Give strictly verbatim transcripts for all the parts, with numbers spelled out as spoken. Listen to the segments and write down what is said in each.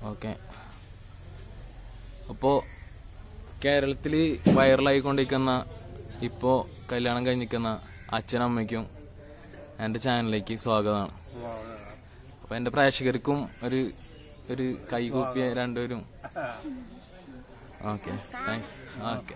Okay. അപ്പോൾ കേരളത്തിൽ വൈറലായിക്കൊണ്ടിരിക്കുന്ന ഇപ്പോൾ കല്യാണം കഴിഞ്ഞിരിക്കുന്ന അച്ഛനമ്മയ്ക്കും എൻ്റെ ചാനലിലേക്ക് സ്വാഗതമാണ്. അപ്പോൾ എൻ്റെ പ്രേക്ഷകർക്കും ഒരു ഒരു കൈകൂപ്പിയ രണ്ടുപേരും. Okay okay.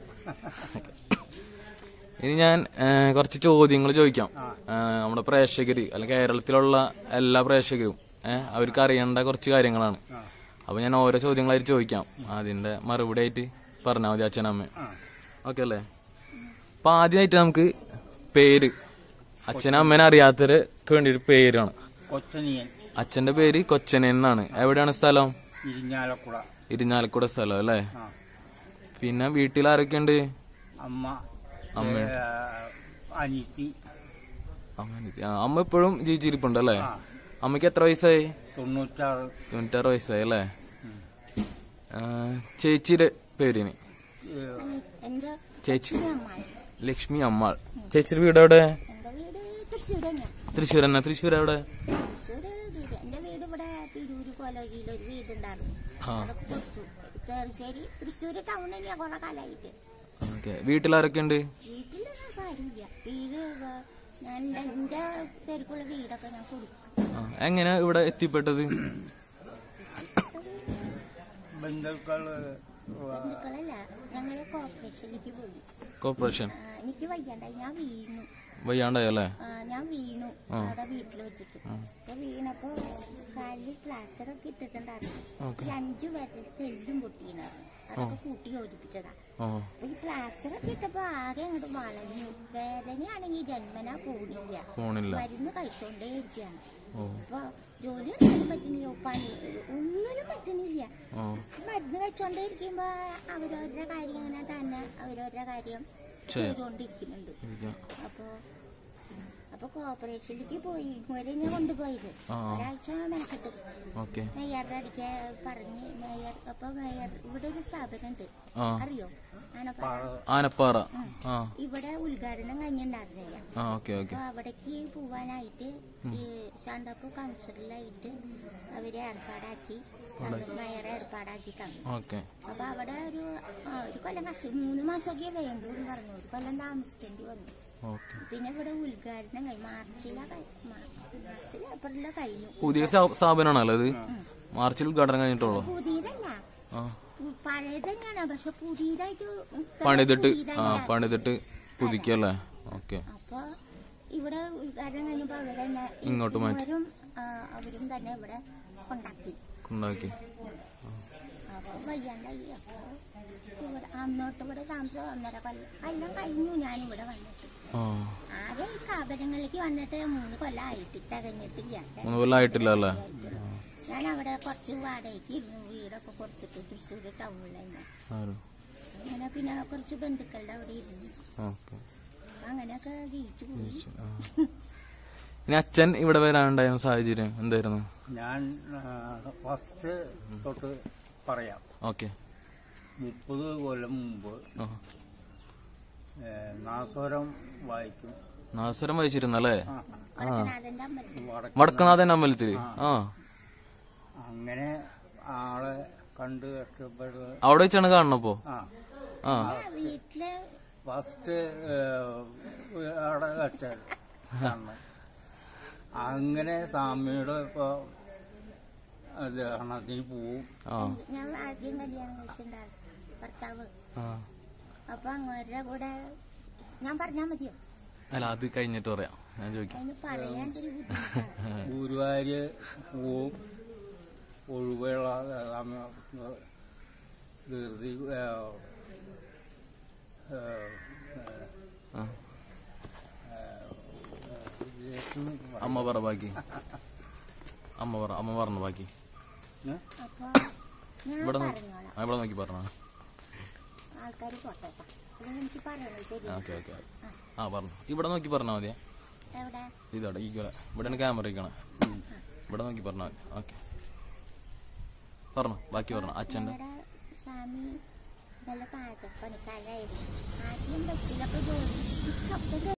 ഇനി ഞാൻ കുറച്ച് ചോദ്യങ്ങൾ ചോദിക്കാം. നമ്മുടെ പ്രേക്ഷകർ അല്ലെങ്കിൽ കേരളത്തിലുള്ള എല്ലാ പ്രേക്ഷകരും ഏഹ് അവർക്ക് അറിയേണ്ട കുറച്ച് കാര്യങ്ങളാണ്. അപ്പൊ ഞാൻ ഓരോ ചോദ്യങ്ങളായിട്ട് ചോദിക്കാം, അതിന്റെ മറുപടി ആയിട്ട് പറഞ്ഞാൽ മതി അച്ഛനമ്മ. ഓക്കെ അല്ലേ? അപ്പൊ ആദ്യമായിട്ട് നമുക്ക് പേര്, അച്ഛനമ്മേനെ അറിയാത്തവർക്ക് വേണ്ടിയിട്ട് പേരാണ്. അച്ഛന്റെ പേര് കൊച്ചനൻ എന്നാണ്. എവിടെയാണ് സ്ഥലം? ഇരിഞ്ഞാലക്കുട. ഇരിഞ്ഞാലക്കുട സ്ഥലം അല്ലേ? പിന്നെ വീട്ടിൽ ആരൊക്കെയുണ്ട്? അമ്മ, അമ്മ, അനിയത്തി. അമ്മ ഇപ്പോഴും ജീവിച്ചിരിപ്പുണ്ട് അല്ലേ? അമ്മക്ക് എത്ര വയസ്സായി? തൊണ്ണൂറ്റാറ്. തൊണ്ണൂറ്റാറ് വയസ്സായി അല്ലേ? ചേച്ചിയുടെ പേരിന്? ചേച്ചി ലക്ഷ്മി അമ്മാൾ. ചേച്ചിയുടെ വീട് എവിടെ? തൃശ്ശൂർ തന്നെ. തൃശ്ശൂർ എവിടെ? ഓക്കെ. വീട്ടിലാരൊക്കെ ഉണ്ട്? എങ്ങനെ ഇവിടെ എത്തിപ്പെട്ടത്? കോർപ്പറേഷൻ വയ്യാണ്ടായല്ലേ? ഞാൻ വീണു അവിടെ വീട്ടിൽ വെച്ചിട്ട്. വീണപ്പോ കാലില് പ്ലാസ്റ്ററൊക്കെ ഇട്ടിട്ടുണ്ടായിരുന്നു. അഞ്ചു വരത്തെ എല്ലും പൊട്ടിയിട്ടുണ്ടായിരുന്നു. അതൊക്കെ കൂട്ടി യോജിപ്പിച്ചതാ. അപ്പൊ ഈ പ്ലാസ്റ്ററൊക്കെ ഇട്ടപ്പോ ആകെ അങ്ങോട്ട് വളഞ്ഞു. വേദനയാണെങ്കിൽ ജന്മനാ പോണില്ല, മരുന്ന് കഴിച്ചോണ്ടേ ഇരിക്കുകയാണ്. അപ്പൊ ജോലി ഒന്നും പറ്റുന്നില്ല, പണി ഒന്നിനും പറ്റുന്നില്ല. മരുന്ന് കഴിച്ചോണ്ടേ ഇരിക്കുമ്പോ അവരവരുടെ കാര്യം അങ്ങനെ തന്നെ അവരവരുടെ കാര്യം ചെയ്തോണ്ടിരിക്കുന്നുണ്ട്. അപ്പൊ അപ്പൊ കോർപ്പറേഷനിലേക്ക് പോയി. ഇങ്ങോട്ട് ഞാൻ കൊണ്ടുപോയത് ഒരാഴ്ച മെനക്കെട്ട് മേയറുടെ അടിക്കാൻ പറഞ്ഞ് മേയർ. അപ്പൊ മേയർ ഇവിടെ ഒരു സ്ഥാപനം ഉണ്ട്, അറിയോ? ആനപ്പാറ. ഇവിടെ ഉദ്ഘാടനം കഴിഞ്ഞിട്ടുണ്ടായിരുന്നില്ല. അപ്പൊ അവിടേക്ക് പോവാനായിട്ട് ശാന്തപ്പൂ കൗൺസിലറായിട്ട് അവര് ഏർപ്പാടാക്കി, മേയറെ ഏർപ്പാടാക്കി തന്നു. അപ്പൊ അവിടെ ഒരു ഒരു കൊല്ലം കഷ്ട മൂന്ന് മാസമൊക്കെ വേണ്ടു എന്ന് പറഞ്ഞു. ഒരു കൊല്ലം താമസിക്കേണ്ടി വന്നു. പിന്നെ ഇവിടെ ഉദ്ഘാടനം കഴിഞ്ഞു. മാർച്ചില മാർച്ചിൽ ഏപ്രിലിലെ കഴിഞ്ഞു. പുതിയ സ്ഥാപനമാണല്ലോ ഇത്? മാർച്ചിൽ ഉദ്ഘാടനം കഴിഞ്ഞിട്ടുള്ളൂ? പുതിയതല്ല, പഴയത് തന്നെയാണ്. പക്ഷെ പുതിയതായിട്ട് പണിതിട്ട് പണിതിട്ട് പുതുക്കിയല്ലേ? ഓക്കെ. അപ്പൊ ഇവിടെ ഉദ്ഘാടനം കഴിഞ്ഞപ്പോ അവര് തന്നെ ഇങ്ങോട്ട് മാറ്റി അവരും തന്നെ ഇവിടെ കൊണ്ടാക്കി കൊണ്ടാക്കി അപ്പൊ വയ്യാണ്ടായി. അപ്പൊ ഇവിടെ അന്നോട്ട് ഇവിടെ താമസം ഒന്നര കൊല്ലം കൊല്ലം കഴിഞ്ഞു ഞാനിവിടെ വന്നിട്ട്. ആകെ ഈ സ്ഥാപനങ്ങളിലേക്ക് വന്നിട്ട് മൂന്ന് കൊല്ലം ആയിട്ട് തികഞ്ഞിട്ടില്ല. മൂന്ന് കൊല്ലം ആയിട്ടില്ല അല്ലേ? ഞാൻ അവിടെ കുറച്ച് വാടകയ്ക്ക് ഇരുന്നു, വീടൊക്കെ കൊടുത്തിട്ട് തൃശ്ശൂർ ടൗണിൽ തന്നെ. അങ്ങനെ പിന്നെ കുറച്ച് ബന്ധുക്കളുടെ അവിടെ ഇരുന്നു. അങ്ങനെയൊക്കെ ജീവിച്ചു പോയി. ഇനി അച്ഛൻ ഇവിടെ വരാനുണ്ടായ സാഹചര്യം എന്തായിരുന്നു? ഞാൻ ഫസ്റ്റ് തൊട്ട് പറയാം. ഓക്കെ. മുപ്പത് കൊല്ലം മുമ്പ് നാസോരം വായിക്കും. നാസോരം വായിച്ചിരുന്നല്ലേ? വടക്കനാഥൻ അമ്പലത്തില്. ആ, അങ്ങനെ ആളെ കണ്ട് കഷ്ടപ്പെട്ട് അവിടെ വെച്ചാണ് കാണണപ്പോ. ആ, ഫസ്റ്റ് അവിടെ വെച്ചാൽ അങ്ങനെ സ്വാമിയുടെ ഇപ്പൊ ണത്തിന് പോവും. ഞാൻ ആദ്യം കല്യാണം കഴിച്ചിട്ടുണ്ടായിരുന്നു ഭർത്താവ്. അപ്പൊ അങ്ങോരുടെ കൂടെ ഞാൻ പറഞ്ഞാ മതിയോ? അല്ല, അത് കഴിഞ്ഞിട്ട് പറയാം. ഞാൻ ചോദിക്കാം. ഗുരുവായൂര് പോവും. ഒഴിവുള്ള ധൃതി അമ്മ പറ ബാക്കി. അമ്മ പറ അമ്മ പറഞ്ഞു ബാക്കി. ഇവിടെ ഇവിടെ നോക്കി പറഞ്ഞോ. Okay okay. ആ പറഞ്ഞു. ഇവിടെ നോക്കി പറഞ്ഞാ മതിയാ. ഇതോടെ ഈ ഇവിടെയാണ് ക്യാമറ ഇരിക്കണം. ഇവിടെ നോക്കി പറഞ്ഞാൽ മതി. ഓക്കെ, പറഞ്ഞോ ബാക്കി പറഞ്ഞോ. അച്ഛൻ്റെ നല്ല പണിക്കാരായിരുന്നു. ആദ്യം ബസ്സിലൊക്കെ ജോലി